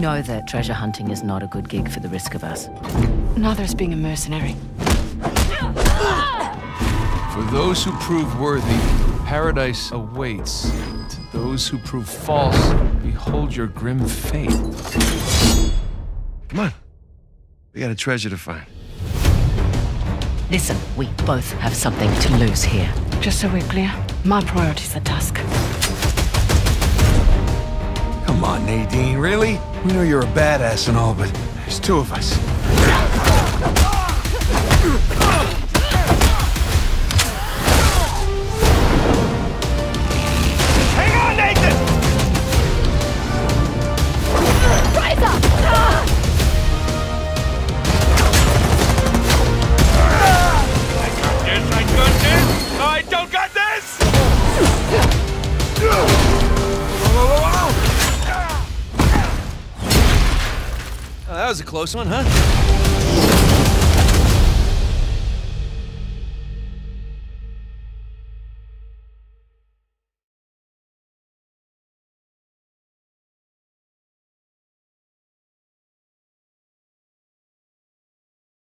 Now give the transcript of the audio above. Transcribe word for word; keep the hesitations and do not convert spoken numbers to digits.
know that treasure hunting is not a good gig for the risk of us. Neither is being a mercenary. For those who prove worthy, paradise awaits. To those who prove false, behold your grim fate. Come on. We got a treasure to find. Listen, we both have something to lose here. Just so we're clear, my priorities are Tusk. Come on, Nadine, really? We know you're a badass and all, but there's two of us. Hang on, Nathan! Rise up! Ah! Yes, I got this! I don't got this! Whoa, whoa, whoa, Oh, that was a close one, huh?